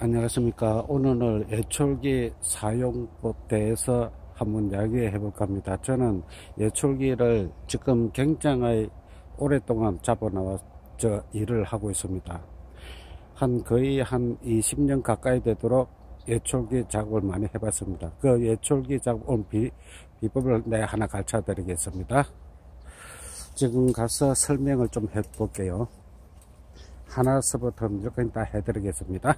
안녕하십니까. 오늘은 예철기 사용법 대해서 한번 이야기해 볼까 합니다. 저는 예철기를 지금 굉장히 오랫동안 잡아나와 일을 하고 있습니다. 거의 한 20년 가까이 되도록 예철기 작업을 많이 해봤습니다. 그 예철기 작업 비법을 하나 가르쳐 드리겠습니다. 지금 가서 설명을 좀 해 볼게요. 하나서부터 무조건 다 해드리겠습니다.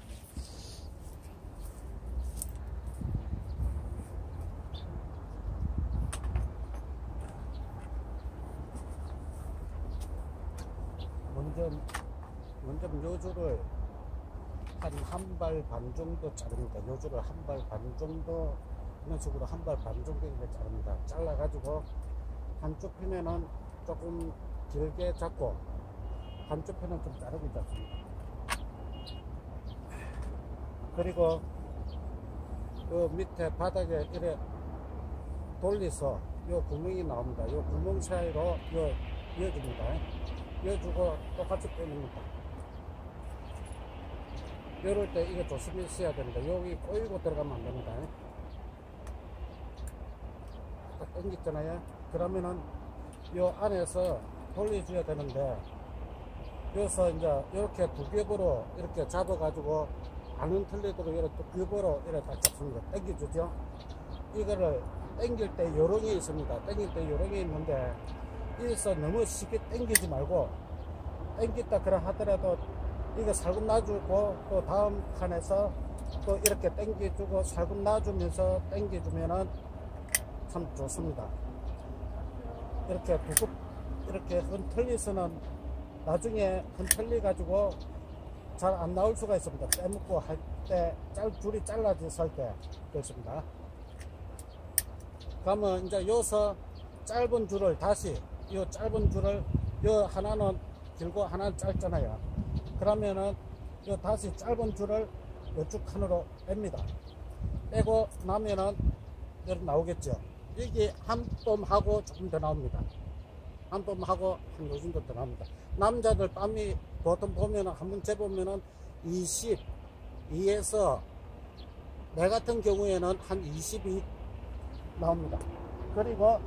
먼저 요주를 한 발 반 정도 자릅니다. 요주를 한 발 반 정도 이런 식으로 한 발 반 정도 이렇게 자릅니다. 잘라 가지고 한쪽 편에는 조금 길게 잡고 한쪽 편은 좀 자르고 잡습니다. 그리고 요 밑에 바닥에 이래 돌려서 요 구멍이 나옵니다. 요 구멍 사이로 이어줍니다. 이어주고 똑같이 빼냅니다. 이럴 때 이거 조심히 써야 됩니다. 여기 꼬이고 들어가면 안 됩니다. 딱 당겼잖아요. 그러면은 요 안에서 돌려줘야 되는데, 여기서 이제 이렇게 두 겹으로 이렇게 잡아가지고 안 흔들리도록 이렇게 두 겹으로 이렇게 딱 잡습니다. 당겨주죠. 이거를 당길 때 요령이 있습니다. 당길 때 요령이 있는데, 여기서 너무 쉽게 당기지 말고, 당겼다 그래 하더라도 이거 살금 놔주고 또 다음 칸에서 또 이렇게 당겨주고 살금 놔주면서 당겨주면은 참 좋습니다. 이렇게 이렇게 흔들려서는 나중에 흔들려 가지고 잘 안 나올 수가 있습니다. 빼먹고 할 때 줄이 잘라졌을 때 그렇습니다. 그러면 이제 여기서 짧은 줄을 다시 이 짧은 줄을 요 하나는 길고 하나는 짧잖아요. 그러면은 요 다시 짧은 줄을 요쪽 칸으로 뺍니다. 빼고 나면은 이렇게 나오겠죠. 이게 한 뼘하고 조금 더 나옵니다. 한 뼘하고 한 요 정도 더 나옵니다. 남자들 뺨이 보통 보면은 한번 재보면은 22에서 내 같은 경우에는 한 22 나옵니다. 그리고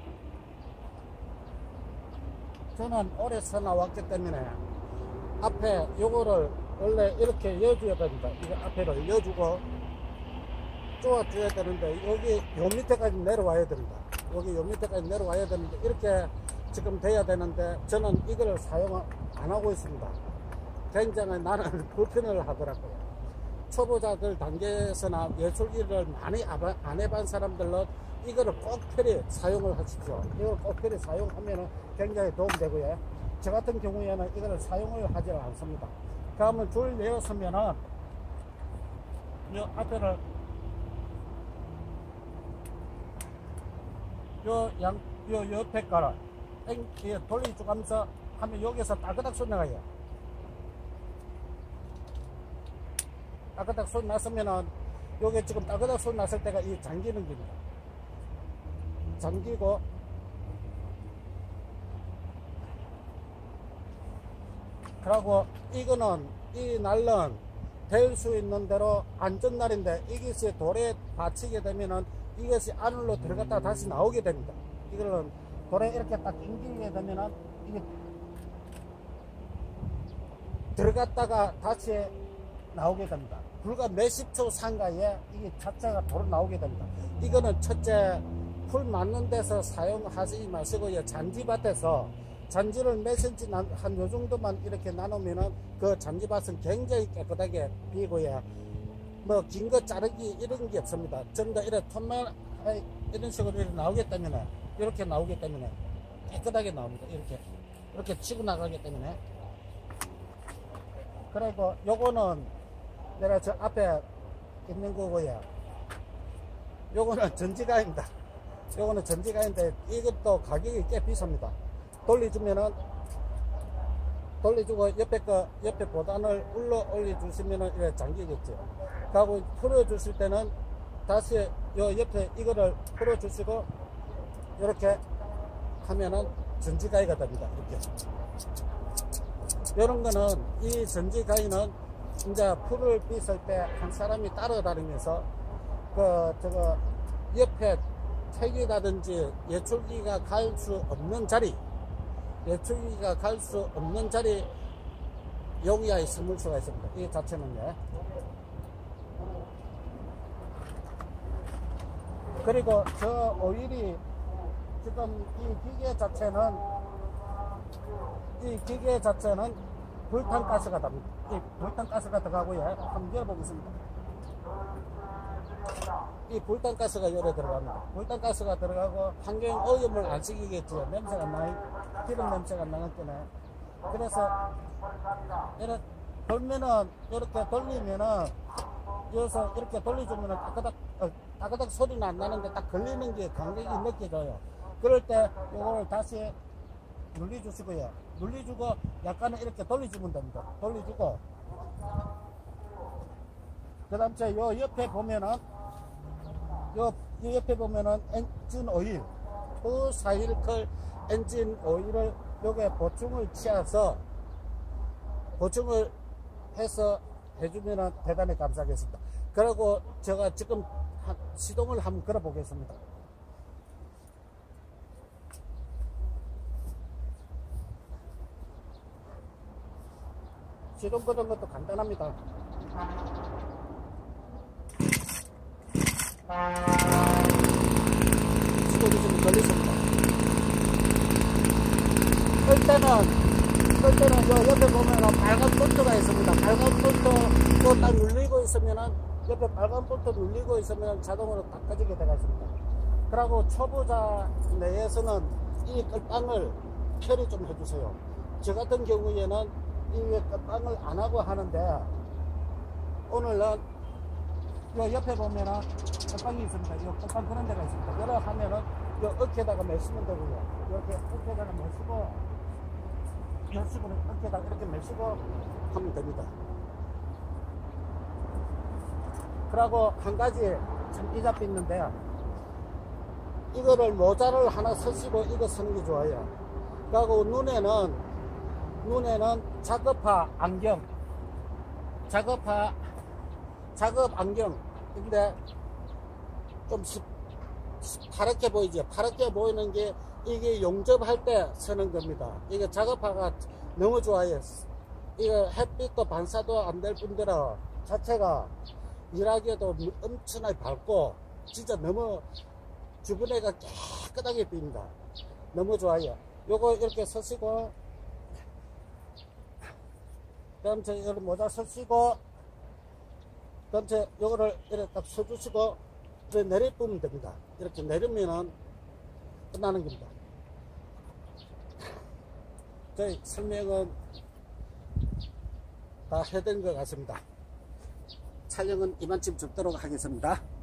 저는 오래 서 나왔기 때문에 앞에 요거를 원래 이렇게 여줘야 됩니다. 이거 앞에를 여주고 쪼아줘야 되는데, 여기 요 밑에까지 내려와야 됩니다. 여기 요 밑에까지 내려와야 되는데, 이렇게 지금 돼야 되는데 저는 이걸 사용 안 하고 있습니다. 굉장히 나는 불편을 하더라고요. 초보자들 단계에서나 예술기를 많이 안 해본 사람들은 이거를 꼭 필히 사용을 하십시오. 이걸 꼭 필히 사용하면 굉장히 도움되고요. 저 같은 경우에는 이거를 사용을 하지 않습니다. 그러면 줄 내었으면은 이 앞에를 요 옆에 거를 돌려주면서 하면 여기서 따그닥 손 나가요. 따그닥 손 났으면은 여기 지금 따그닥 손 났을 때가 이 잠기는 겁니다. 잠기고 그리고 이거는 이 날은 될 수 있는 대로 안전날인데, 이것이 돌에 받치게 되면은 이것이 안으로 들어갔다가 다시 나오게 됩니다. 이거는 돌에 이렇게 딱 당기게 되면은 이게 들어갔다가 다시 나오게 됩니다. 불과 몇십 초 상가에 이게 자체가 돌아 나오게 됩니다. 이거는 첫째, 풀 맞는 데서 사용하지 마시고요. 잔디밭에서 잔지를 몇 센치 한 요 정도만 이렇게 나누면은 그 잔디밭은 굉장히 깨끗하게 비고요. 뭐 긴 거 자르기 이런 게 없습니다. 전부 다 이렇게 톤만 이런 식으로 이렇게 나오기 때문에, 이렇게 나오기 때문에 깨끗하게 나옵니다. 이렇게 치고 나가기 때문에. 그리고 요거는 내가 저 앞에 있는 거고요. 요거는 전지가입니다. 요거는 전지가인데 이것도 가격이 꽤 비쌉니다. 돌려주면은, 돌려주고 옆에 보단을 올려 주시면은 이렇게 잠기겠죠. 그리고 풀어주실 때는 다시 요 옆에 이거를 풀어주시고 이렇게 하면은 전지가위가 됩니다. 이렇게. 이런 거는, 이 전지가위는 이제 풀을 빗을 때 한 사람이 따라다니면서 저거 옆에 택이라든지 예초기가 갈 수 없는 자리, 예초기가 갈 수 없는 자리 여기에 심을 수가 있습니다. 이 자체는요. 그리고 저 오일이 지금 이 기계 자체는 불탄가스가 됩니다. 이 불탄가스가 들어가고요. 한번 열어보겠습니다. 이 불탄가스가 열에 들어갑니다. 불탄가스가 들어가고 환경 오염을 안 시키겠죠. 냄새가 나요. 기름 냄새가 나기 때문에. 그래서 이렇게 돌면은, 이렇게 돌리면은, 여기서 이렇게 돌려주면은 따그닥 소리는 안 나는데 딱 걸리는 게 감각이 느껴져요. 그럴 때 이걸 다시 눌러주시고요. 눌러주고 약간은 이렇게 돌려주면 됩니다. 돌려주고, 그 다음 요 옆에 보면은, 요 옆에 보면은 엔진 오일, 투사이클 엔진 오일을 요게 보충을 해서 해주면은 대단히 감사하겠습니다. 그리고 제가 지금 시동을 한번 걸어 보겠습니다. 시동 거는 것도 간단합니다. 시동이 좀 걸렸습니다. 끌 때는 요 옆에 보면은 빨간 볼트가 있습니다. 빨간 볼트 또 딱 눌리고 있으면은, 옆에 빨간 볼트 눌리고 있으면 자동으로 딱 꺼지게 되어 있습니다. 그리고 초보자 내에서는 이 끌빵을 처리 좀 해주세요. 저 같은 경우에는 이 끌빵을 안 하고 하는데, 오늘은 요 옆에 보면은 끌빵이 있습니다. 이 끌빵 그런 데가 있습니다. 열어 하면은 요 어깨에다가 매시면 되고요. 이렇게 어깨에다가 매시고, 열식으로 어깨에다가 이렇게 매시고 하면 됩니다. 그리고 한 가지 참 이잡이 있는데, 이거를 모자를 하나 쓰시고 이거 쓰는 게 좋아요. 그리고 눈에는 작업 안경. 근데 좀 파랗게 보이죠? 파랗게 보이는 게 이게 용접할 때 쓰는 겁니다. 이게 작업화가 너무 좋아요. 이거 햇빛도 반사도 안 될 뿐더러 자체가 일하기에도 엄청나게 밝고 진짜 너무 주변에가 깨끗하게 빕니다. 너무 좋아요. 요거 이렇게 쓰시고, 그다음 여기 모자 쓰시고, 그다음 요거를 이렇게 딱 써주시고 이렇게 내려보면 됩니다. 이렇게 내리면은 끝나는 겁니다. 저희 설명은 다 해드린 것 같습니다. 촬영은 이만큼 접도록 하겠습니다.